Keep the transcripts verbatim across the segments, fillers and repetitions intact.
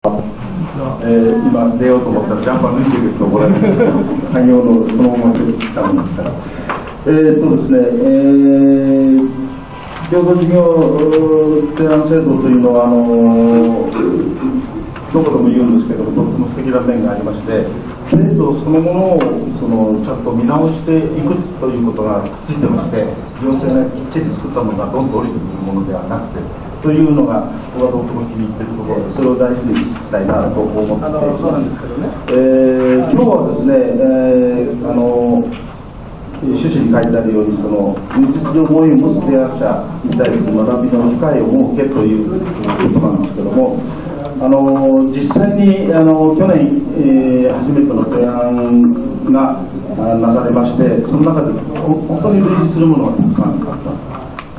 えー、今出ようと思ったらジャンパー抜いてる人おられるんですけど、作業のそのまま来たもんですから、えーとですね、えー、共同事業提案制度というのはあのどこでも言うんですけども、とっても素敵な面がありまして、制度そのものをそのちゃんと見直していくということがくっついてまして、行政がきっちり作ったものがどんどん降りてくるものではなくて、というのが僕はとても気に入っているところで、それを大事にしたいなと思っています。えー、今日はですね、えー、あの趣旨に書いてあるように、その無実情思いを持つ提案者に対する学びの機会を設けということなんですけども、あの実際にあの去年、えー、初めての提案がなされまして、その中で本当に類似するものがたくさんあった。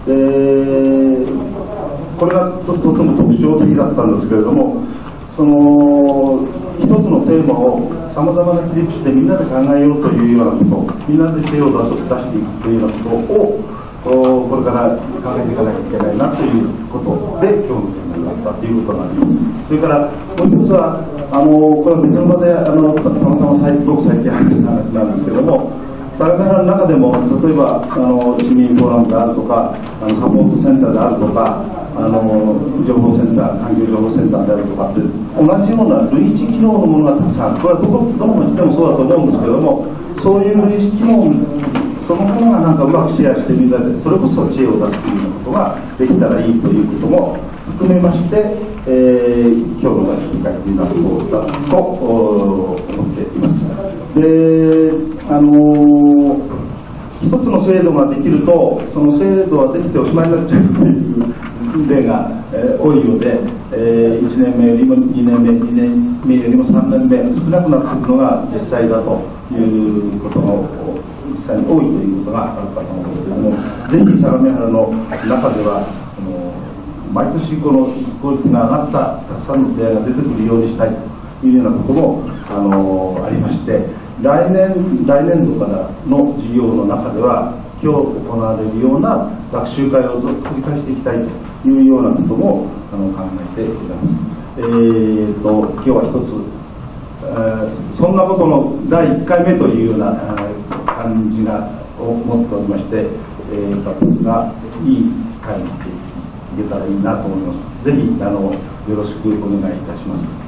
でこれが と, とても特徴的だったんですけれども、その一つのテーマをさまざまな切り口でみんなで考えようというようなこと、みんなで手を出していくというようなことをこれから考えていかなきゃいけないなということで今日のテーマになったということがあります。それからもう一つはあのこれは別の場であのたまたま最ごく最近話した話なんですけれども、相模原の中でも例えばあの市民フォーラムであるとか、あのサポートセンターであるとか、あの情報センター、環境情報センターであるとかって同じような類似機能のものがたくさんある。これはどこどの町でもそうだと思うんですけども、そういう類似機能そのものがなんかうまくシェアしてみんなでそれこそ知恵を出すというようなことができたらいいということも含めまして、えー、今日の学習会というのはこうだと思っています。で、あのー、一つの制度ができるとその制度はできておしまいになっちゃうという例が、えー、多いようで、えー、いちねんめよりもにねんめ、にねんめよりもさんねんめ少なくなっていくのが実際だということの実際に多いということがあるかと思うんですけれども、ぜひ相模原の中ではその毎年この効率が上がったたくさんの出会いが出てくるようにしたいというようなことも、あのー、ありまして、来年来年度からの事業の中では今日行われるような学習会をずっと繰り返していきたいというようなこともあの考えてございます。えー、と今日は一つ、えー、そんなことのだいいっかいめというような感じがを持っておりまして、えー、一つがいい会にしていけたらいいなと思います。ぜひあのよろしくお願いいたします。